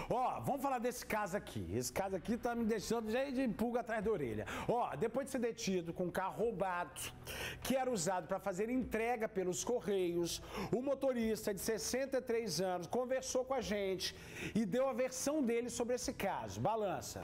Ó, vamos falar desse caso aqui. Esse caso aqui tá me deixando cheio de pulga atrás da orelha. Ó, depois de ser detido com um carro roubado, que era usado para fazer entrega pelos Correios, o motorista de 63 anos conversou com a gente e deu a versão dele sobre esse caso. Balança.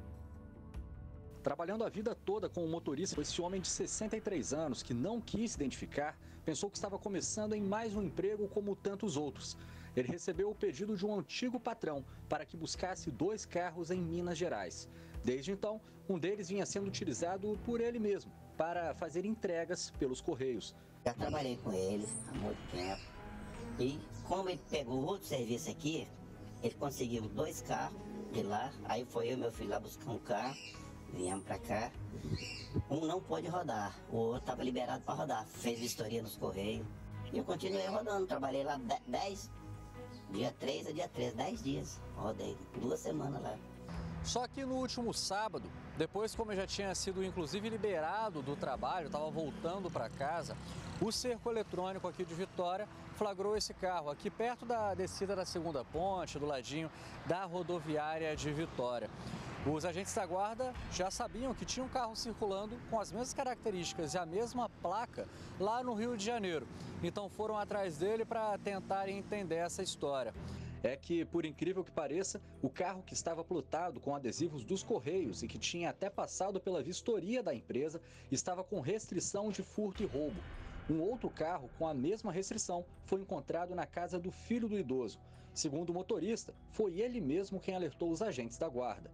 Trabalhando a vida toda com o motorista, esse homem de 63 anos, que não quis se identificar, pensou que estava começando em mais um emprego como tantos outros. Ele recebeu o pedido de um antigo patrão para que buscasse 2 carros em Minas Gerais. Desde então, um deles vinha sendo utilizado por ele mesmo para fazer entregas pelos Correios. Já trabalhei com ele há muito tempo e como ele pegou outro serviço aqui, ele conseguiu 2 carros de lá, aí foi eu e meu filho lá buscar um carro. Viemos pra cá, um não pôde rodar, o outro estava liberado para rodar, fez vistoria nos Correios. E eu continuei rodando, trabalhei lá 10, dia 3 a dia 13, 10 dias, rodei 2 semanas lá. Só que no último sábado, depois como eu já tinha sido inclusive liberado do trabalho, estava voltando para casa, o cerco eletrônico aqui de Vitória flagrou esse carro aqui perto da descida da segunda ponte, do ladinho da rodoviária de Vitória. Os agentes da guarda já sabiam que tinha um carro circulando com as mesmas características e a mesma placa lá no Rio de Janeiro. Então foram atrás dele para tentar entender essa história. É que, por incrível que pareça, o carro que estava plotado com adesivos dos Correios e que tinha até passado pela vistoria da empresa estava com restrição de furto e roubo. Um outro carro com a mesma restrição foi encontrado na casa do filho do idoso. Segundo o motorista, foi ele mesmo quem alertou os agentes da guarda.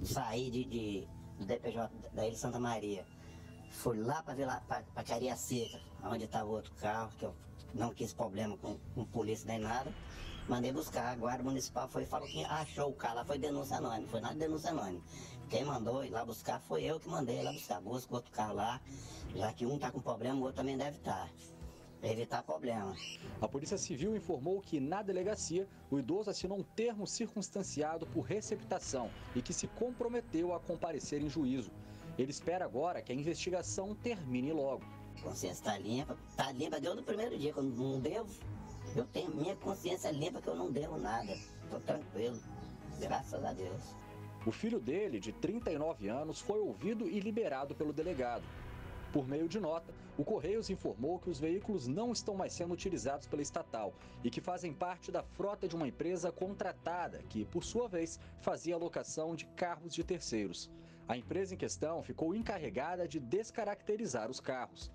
Saí do DPJ da Ilha Santa Maria, fui lá para Cariacica, onde estava o outro carro, que eu não quis problema com polícia nem nada. Mandei buscar, a guarda municipal foi e falou que achou o carro lá, foi denúncia anônima, foi nada de denúncia anônima. Quem mandou ir lá buscar foi eu que mandei ir lá buscar, busca outro carro lá, já que um está com problema, o outro também deve estar. Para evitar problema. A Polícia Civil informou que na delegacia o idoso assinou um termo circunstanciado por receptação e que se comprometeu a comparecer em juízo. Ele espera agora que a investigação termine logo. A consciência está limpa desde o primeiro dia, quando não devo. Eu tenho minha consciência limpa que eu não devo nada. Estou tranquilo, graças a Deus. O filho dele, de 39 anos, foi ouvido e liberado pelo delegado. Por meio de nota, o Correios informou que os veículos não estão mais sendo utilizados pela estatal e que fazem parte da frota de uma empresa contratada que, por sua vez, fazia a locação de carros de terceiros. A empresa em questão ficou encarregada de descaracterizar os carros.